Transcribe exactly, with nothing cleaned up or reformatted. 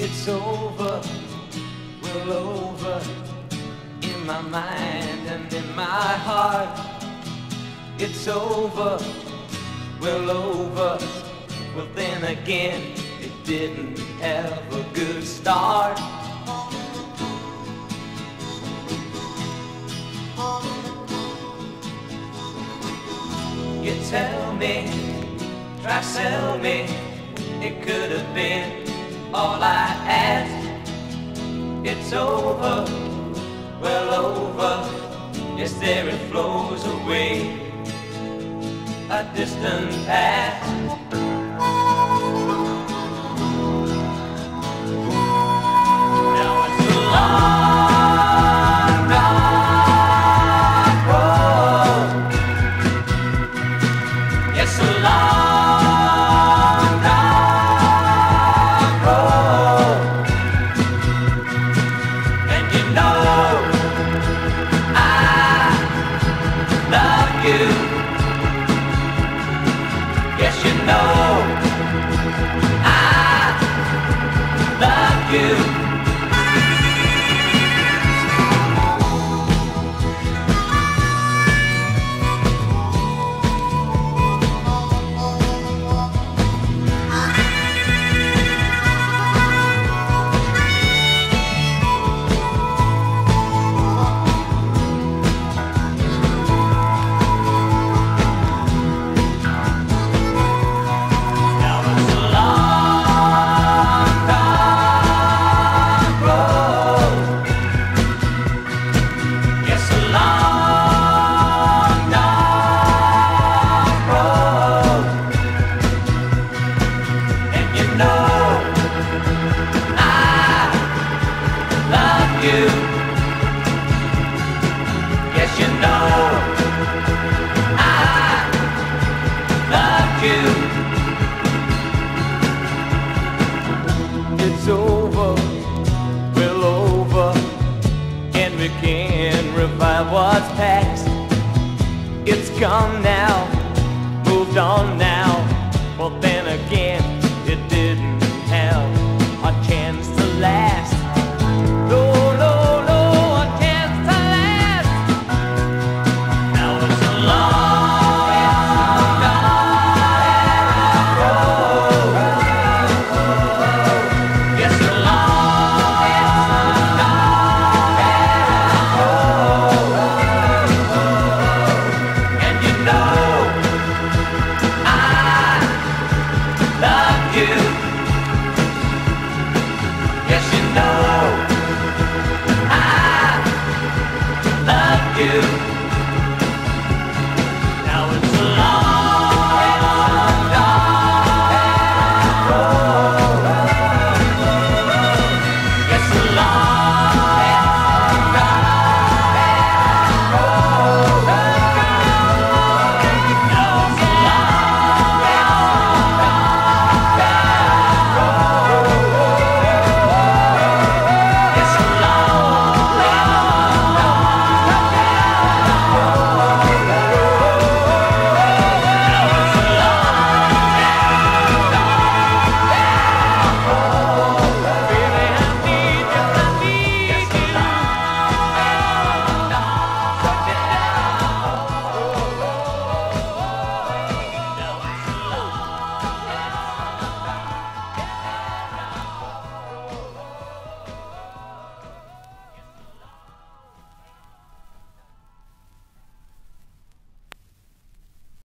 It's over, well over, in my mind and in my heart. It's over, well over, well then again, it didn't have a good start. You tell me, try sell me, it could have been all I asked. It's over, well over, yes there it flows away, a distant past. Now it's a long, dark road. Yes, a long, dark road. And you know I love you. Yes, you know I love you. Yes, you know I love you. It's over, well over, and we can revive what's past. It's gone now.